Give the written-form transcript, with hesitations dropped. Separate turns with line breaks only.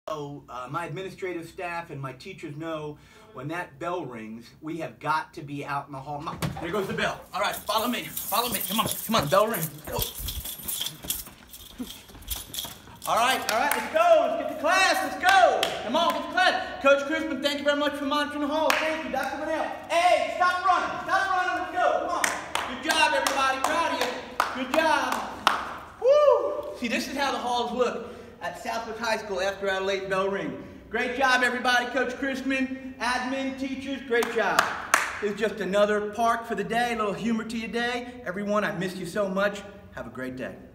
My administrative staff and my teachers know when that bell rings, we have got to be out in the hall. There goes the bell. All right, follow me. Follow me. Come on, bell rings. Let's go. All right, let's go. Let's get to class. Let's go. Come on, get to class. Coach Crispin, thank you very much for monitoring the hall. Thank you. Dr. Manel. Hey, stop running. Stop running. Let's go. Come on. Good job, everybody. Proud of you. Good job. Woo! See, this is how the halls look at Swghs High School after our late bell ring. Great job, everybody. Coach Crispin, admin, teachers, great job. This is just another park for the day, a little humor to your day. Everyone, I miss you so much. Have a great day.